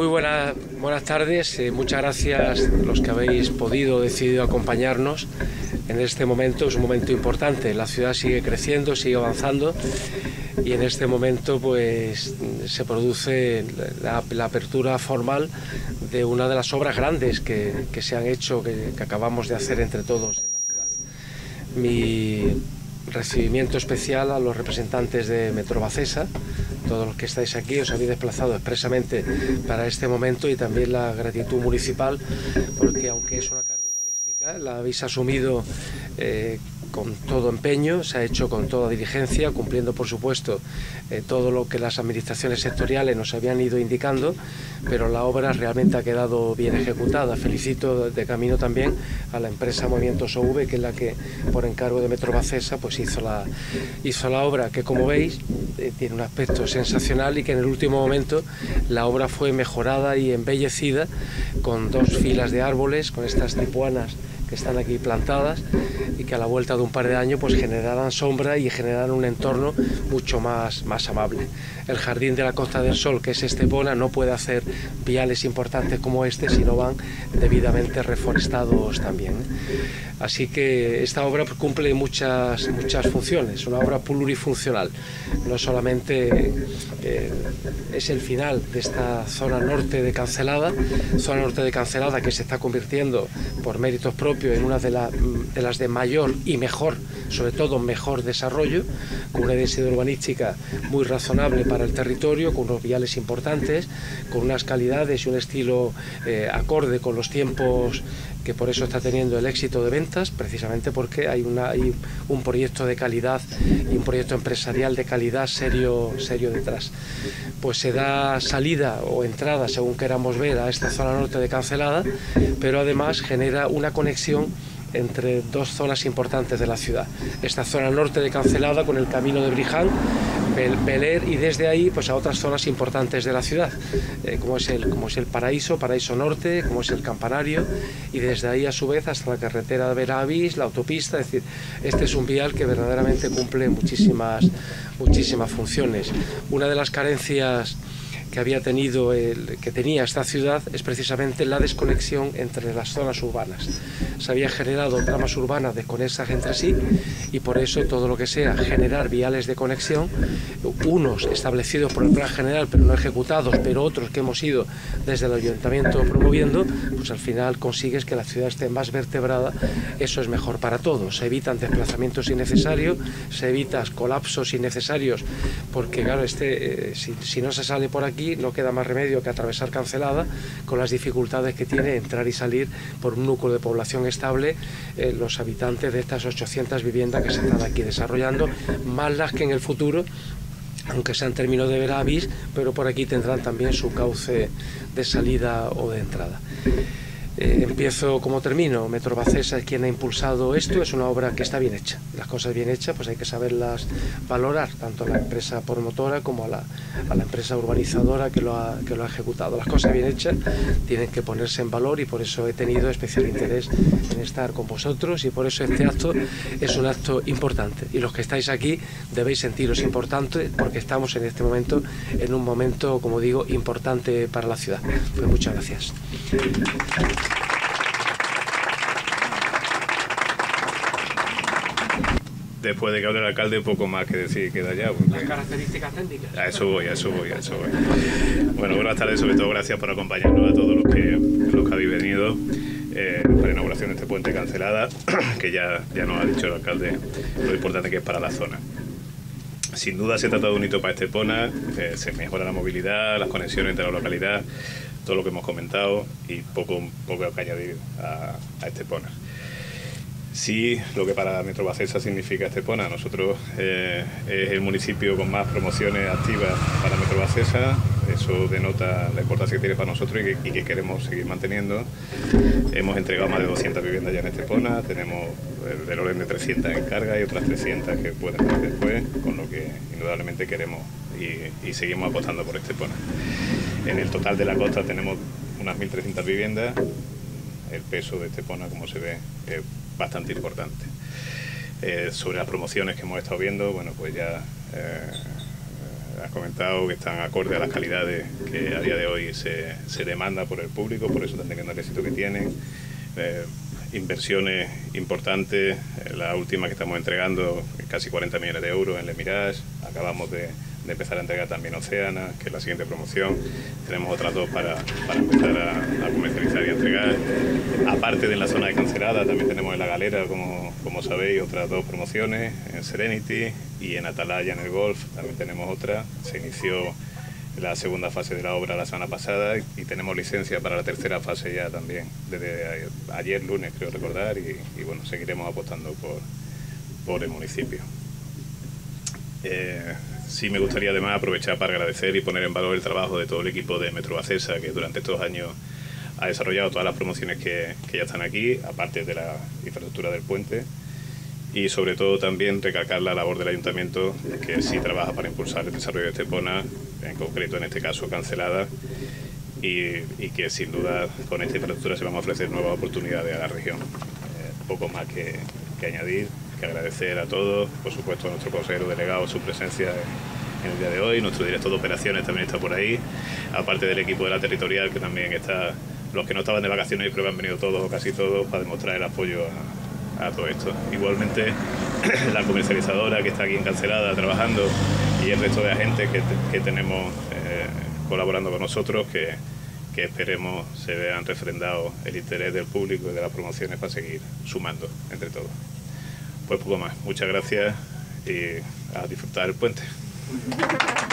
Muy buenas tardes, muchas gracias a los que habéis decidido acompañarnos en este momento. Es un momento importante, la ciudad sigue creciendo, sigue avanzando y en este momento pues se produce la apertura formal de una de las obras grandes que se han hecho, que acabamos de hacer entre todos en la ciudad. Mi recibimiento especial a los representantes de Metrovacesa, todos los que estáis aquí, os habéis desplazado expresamente para este momento, y también la gratitud municipal, porque aunque es una carga urbanística, la habéis asumido con todo empeño, se ha hecho con toda diligencia, cumpliendo por supuesto todo lo que las administraciones sectoriales nos habían ido indicando, pero la obra realmente ha quedado bien ejecutada. Felicito de camino también a la empresa Movimientos OV, que es la que por encargo de Metrovacesa pues hizo la obra, que como veis tiene un aspecto sensacional, y que en el último momento la obra fue mejorada y embellecida con 2 filas de árboles, con estas tipuanas que están aquí plantadas y que a la vuelta de un par de años pues generarán sombra y generarán un entorno mucho más amable. El Jardín de la Costa del Sol, que es Estepona, no puede hacer viales importantes como este si no van debidamente reforestados también. Así que esta obra cumple muchas funciones, una obra plurifuncional. No solamente es el final de esta zona norte de Cancelada que se está convirtiendo por méritos propios en una de las de mayor y mejor, sobre todo mejor desarrollo, con una densidad urbanística muy razonable para el territorio, con unos viales importantes, con unas calidades y un estilo acorde con los tiempos, que por eso está teniendo el éxito de ventas, precisamente porque hay un proyecto de calidad y un proyecto empresarial de calidad serio detrás. Pues se da salida o entrada, según queramos ver, a esta zona norte de Cancelada, pero además genera una conexión entre 2 zonas importantes de la ciudad. Esta zona norte de Cancelada con el camino de Briján, Beler, y desde ahí pues a otras zonas importantes de la ciudad, como es el Paraíso Norte, como es el Campanario, y desde ahí a su vez hasta la carretera de Beravís, la autopista. Es decir, este es un vial que verdaderamente cumple muchísimas funciones. Una de las carencias que tenía esta ciudad es precisamente la desconexión entre las zonas urbanas. Se habían generado tramas urbanas desconexas entre sí, y por eso todo lo que sea generar viales de conexión, unos establecidos por el plan general pero no ejecutados, pero otros que hemos ido desde el ayuntamiento promoviendo, pues al final consigues que la ciudad esté más vertebrada. Eso es mejor para todos. Se evitan desplazamientos innecesarios, se evitan colapsos innecesarios, porque claro, si no se sale por aquí no queda más remedio que atravesar Cancelada, con las dificultades que tiene entrar y salir por un núcleo de población estable, los habitantes de estas 800 viviendas que se están aquí desarrollando, más las que en el futuro, aunque sean términos de Beravís, pero por aquí tendrán también su cauce de salida o de entrada. Empiezo como termino. Metrovacesa es quien ha impulsado esto. Es una obra que está bien hecha. Las cosas bien hechas pues hay que saberlas valorar, tanto a la empresa promotora como a la empresa urbanizadora que lo ha ejecutado. Las cosas bien hechas tienen que ponerse en valor, y por eso he tenido especial interés en estar con vosotros, y por eso este acto es un acto importante, y los que estáis aquí debéis sentiros importantes, porque estamos en este momento en un momento, como digo, importante para la ciudad. Pues muchas gracias. Después de que hable el alcalde, poco más que decir queda ya. Las características técnicas. A eso voy. Bueno, buenas tardes, sobre todo gracias por acompañarnos a todos los que habéis venido para la inauguración de este puente Cancelada, que ya nos ha dicho el alcalde lo importante que es para la zona. Sin duda se trata de un hito para Estepona. Se mejora la movilidad, las conexiones entre la localidad, todo lo que hemos comentado, y poco que añadir a Estepona. Sí, lo que para Metrovacesa significa Estepona. Nosotros es el municipio con más promociones activas para Metrovacesa. Eso denota la importancia que tiene para nosotros y que queremos seguir manteniendo. Hemos entregado más de 200 viviendas ya en Estepona. Tenemos del orden de 300 en carga y otras 300 que pueden venir después, con lo que indudablemente queremos y seguimos apostando por Estepona. En el total de la costa tenemos unas 1.300 viviendas. El peso de Estepona, como se ve, es bastante importante. Sobre las promociones que hemos estado viendo, bueno, pues ya has comentado, que están acorde a las calidades que a día de hoy se demanda por el público, por eso están teniendo el éxito que tienen. Inversiones importantes, la última que estamos entregando, casi 40 millones de euros en Le Mirage. Acabamos de empezar a entregar también Oceana, que es la siguiente promoción. Tenemos otras dos para empezar a comercializar y a entregar. Aparte de la zona de Cancelada, también tenemos en La Galera, como sabéis, otras dos promociones, en Serenity y en Atalaya, en el Golf, también tenemos otra. Se inició la segunda fase de la obra la semana pasada y tenemos licencia para la tercera fase ya también, desde ayer lunes creo recordar, y bueno, seguiremos apostando por el municipio. Sí me gustaría además aprovechar para agradecer y poner en valor el trabajo de todo el equipo de Metro Acesa, que durante estos años ha desarrollado todas las promociones que ya están aquí, aparte de la infraestructura del puente, y sobre todo también recalcar la labor del Ayuntamiento, que sí trabaja para impulsar el desarrollo de Estepona, en concreto en este caso Cancelada, y que sin duda con esta infraestructura se van a ofrecer nuevas oportunidades a la región. Poco más que añadir, que agradecer a todos, por supuesto a nuestro consejero delegado su presencia en el día de hoy, nuestro director de operaciones también está por ahí, aparte del equipo de la territorial que también está, los que no estaban de vacaciones, creo que han venido todos o casi todos para demostrar el apoyo a todo esto. Igualmente la comercializadora que está aquí en Cancelada trabajando y el resto de agentes que tenemos colaborando con nosotros, que esperemos se vean refrendado el interés del público y de las promociones para seguir sumando entre todos. Pues poco más, muchas gracias y a disfrutar el puente.